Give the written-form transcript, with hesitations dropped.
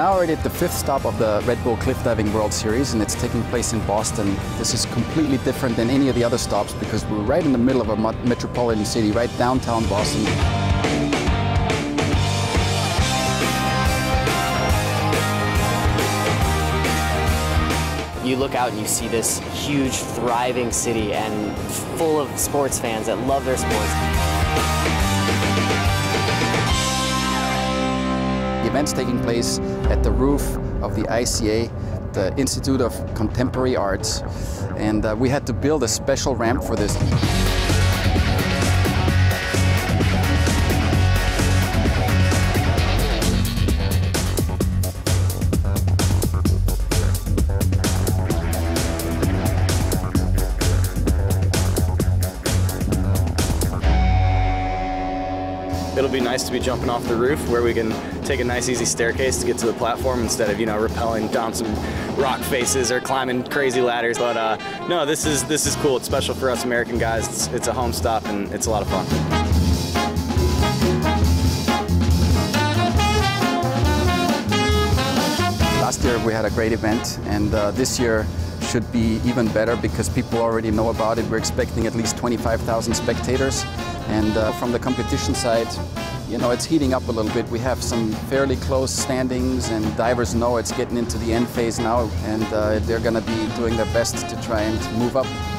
now already at the 5th stop of the Red Bull Cliff Diving World Series, and it's taking place in Boston. This is completely different than any of the other stops because we're right in the middle of a metropolitan city, right downtown Boston. You look out and you see this huge, thriving city and full of sports fans that love their sports. The event's taking place at the roof of the ICA, the Institute of Contemporary Arts, and we had to build a special ramp for this. It'll be nice to be jumping off the roof where we can take a nice easy staircase to get to the platform instead of, rappelling down some rock faces or climbing crazy ladders. But no, this is cool. It's special for us American guys. It's a home stop and it's a lot of fun. Last year we had a great event, and this year should be even better because people already know about it. We're expecting at least 25,000 spectators. And from the competition side, it's heating up a little bit. We have some fairly close standings, and divers know it's getting into the end phase now, and they're going to be doing their best to try and move up.